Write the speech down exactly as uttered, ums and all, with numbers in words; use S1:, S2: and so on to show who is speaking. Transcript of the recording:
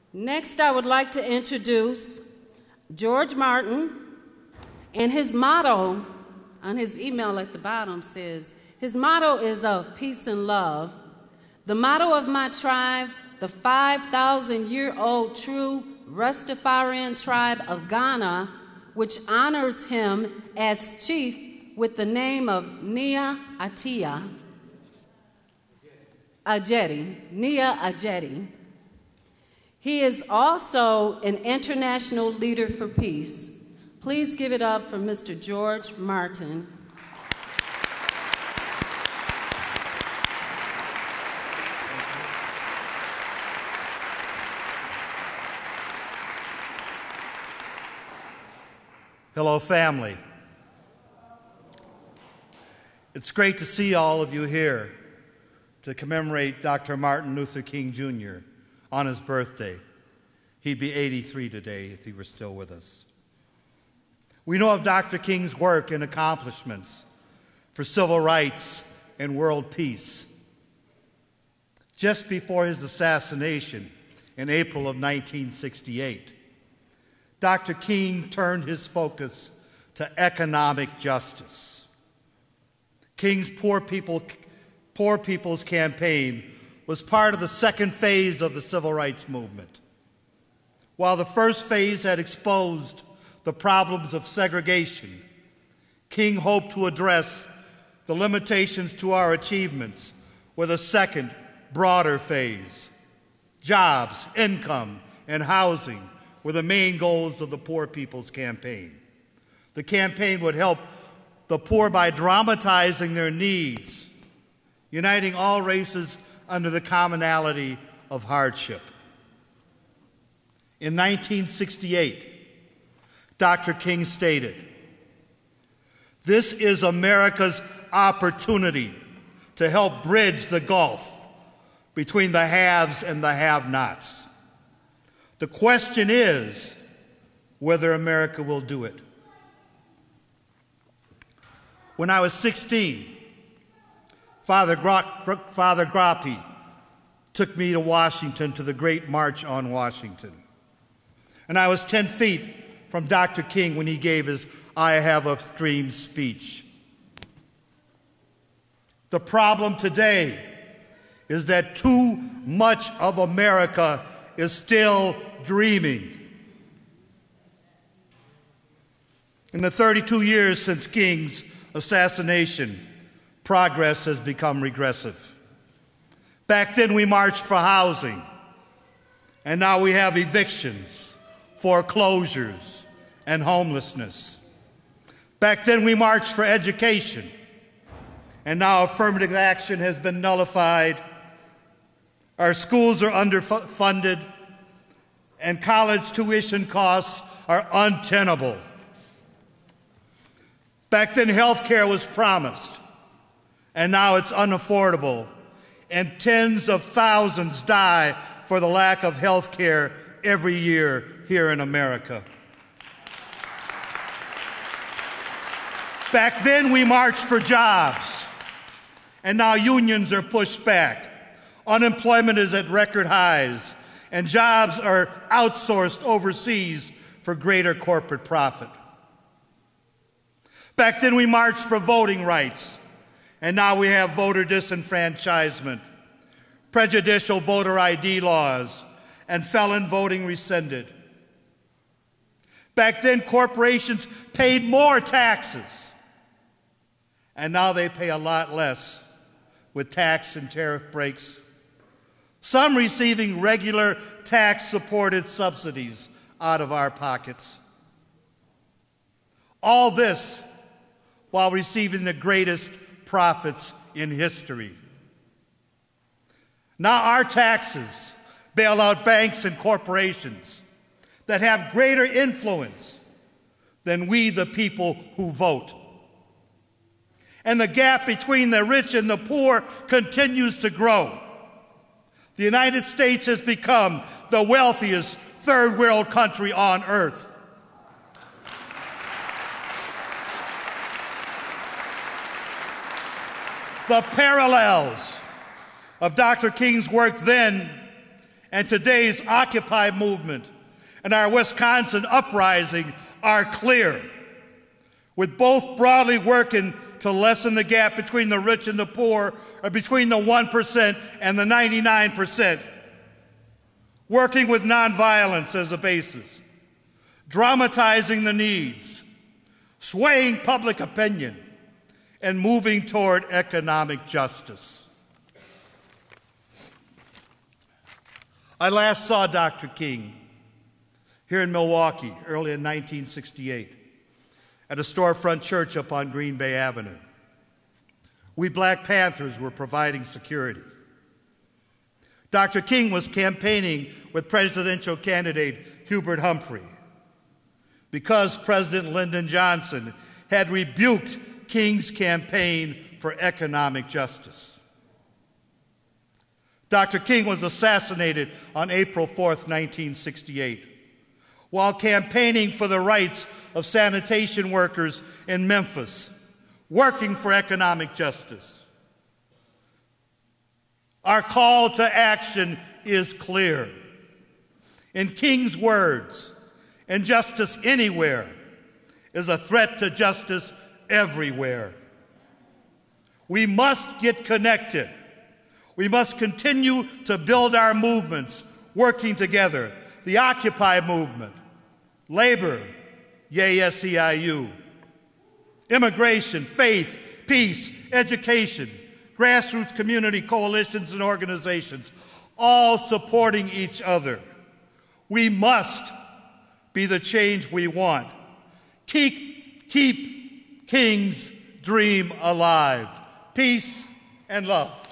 S1: Next, I would like to introduce George Martin, and his motto on his email at the bottom says, his motto is of peace and love. The motto of my tribe, the five thousand year old true Rastafarian tribe of Ghana, which honors him as chief with the name of Nia Atia Ajeti, Nia Ajeti. He is also an international leader for peace. Please give it up for Mister George Martin.
S2: Hello, family. It's great to see all of you here to commemorate Doctor Martin Luther King Junior on his birthday. He'd be eighty-three today if he were still with us. We know of Doctor King's work and accomplishments for civil rights and world peace. Just before his assassination in April of nineteen sixty-eight, Doctor King turned his focus to economic justice. King's Poor People, Poor People's Campaign was part of the second phase of the civil rights movement. While the first phase had exposed the problems of segregation, King hoped to address the limitations to our achievements with a second, broader phase. Jobs, income, and housing were the main goals of the Poor People's Campaign. The campaign would help the poor by dramatizing their needs, uniting all races under the commonality of hardship. In nineteen sixty-eight, Doctor King stated, "This is America's opportunity to help bridge the gulf between the haves and the have-nots. The question is whether America will do it." When I was sixteen, Father, Gro- Father Grappi took me to Washington to the Great March on Washington. And I was ten feet from Doctor King when he gave his I Have a Dream speech. The problem today is that too much of America is still dreaming. In the thirty-two years since King's assassination, progress has become regressive. Back then we marched for housing, and now we have evictions, foreclosures, and homelessness. Back then we marched for education, and now affirmative action has been nullified. Our schools are underfunded, and college tuition costs are untenable. Back then health care was promised, and now it's unaffordable, and tens of thousands die for the lack of health care every year here in America. Back then we marched for jobs, and now unions are pushed back. Unemployment is at record highs, and jobs are outsourced overseas for greater corporate profit. Back then we marched for voting rights, and now we have voter disenfranchisement, prejudicial voter I D laws, and felon voting rescinded. Back then corporations paid more taxes, and now they pay a lot less with tax and tariff breaks, some receiving regular tax-supported subsidies out of our pockets. All this while receiving the greatest profits in history. Now our taxes bail out banks and corporations that have greater influence than we, the people who vote. And the gap between the rich and the poor continues to grow. The United States has become the wealthiest third world country on earth. The parallels of Doctor King's work then and today's Occupy movement and our Wisconsin uprising are clear, with both broadly working to lessen the gap between the rich and the poor, or between the one percent and the ninety-nine percent, working with nonviolence as a basis, dramatizing the needs, swaying public opinion, and moving toward economic justice. I last saw Doctor King here in Milwaukee early in nineteen sixty-eight at a storefront church up on Green Bay Avenue. We Black Panthers were providing security. Doctor King was campaigning with presidential candidate Hubert Humphrey because President Lyndon Johnson had rebuked King's campaign for economic justice. Doctor King was assassinated on April fourth, nineteen sixty-eight, while campaigning for the rights of sanitation workers in Memphis, working for economic justice. Our call to action is clear. In King's words, injustice anywhere is a threat to justice everywhere. We must get connected. We must continue to build our movements, working together. The Occupy movement, labor, yay, S E I U, immigration, faith, peace, education, grassroots community coalitions and organizations, all supporting each other. We must be the change we want. Keep, keep King's dream alive. Peace and love.